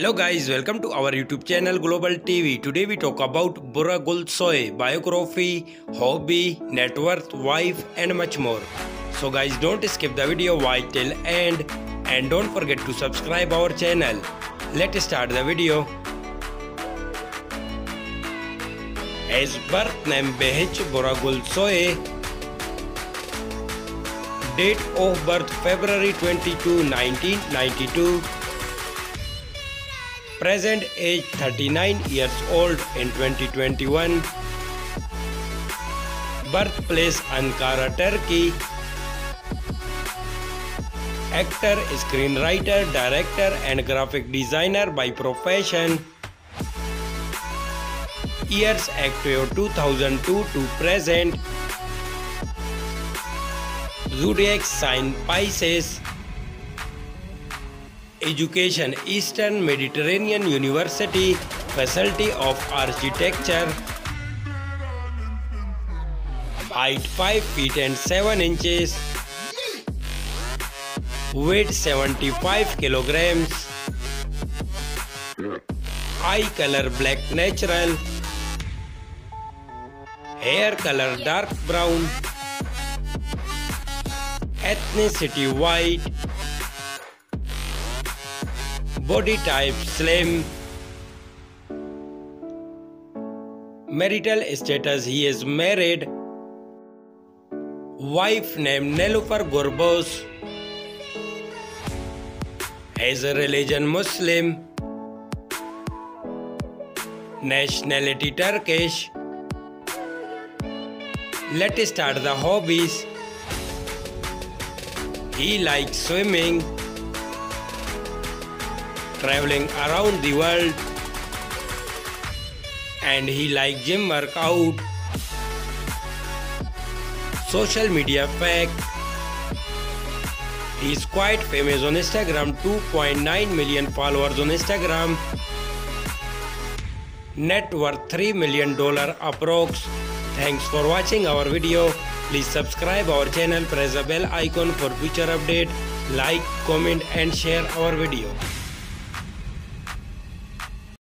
Hello guys, welcome to our YouTube channel Global TV. Today we talk about Burra Gulsoy, biography, hobby, net worth, wife and much more. So guys, don't skip the video, watch till end and don't forget to subscribe our channel. Let's start the video. His birth name Behich Burra Gulsoy. Date of birth February 22, 1992. Present age 39 years old in 2021. Birthplace Ankara, Turkey. Actor, screenwriter, director and graphic designer by profession. Years active 2002 to present. Zodiac sign Pisces. Education Eastern Mediterranean University, Faculty of Architecture. Height 5 feet and 7 inches. Weight 75 kilograms. Eye color black natural. Hair color dark brown. Ethnicity white. Body type slim. Marital status, he is married. Wife named Nelufar Gorbos. His religion Muslim. Nationality Turkish. Let's start the hobbies. He likes swimming, traveling around the world, and he likes gym workout. Social media fact: he is quite famous on Instagram, 2.9 million followers on Instagram. Net worth $3 million approx. Thanks for watching our video. Please subscribe our channel, press the bell icon for future update, like, comment and share our video.